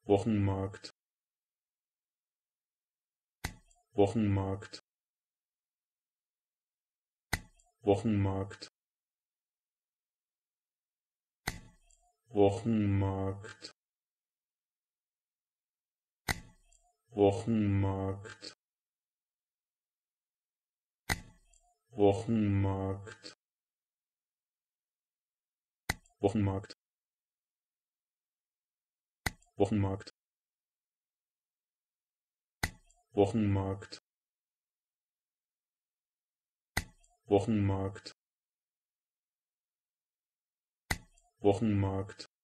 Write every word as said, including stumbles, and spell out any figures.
Wochenmarkt, Wochenmarkt, Wochenmarkt, Wochenmarkt, Wochenmarkt, Wochenmarkt, Wochenmarkt, Wochenmarkt, Wochenmarkt, Wochenmarkt, Wochenmarkt,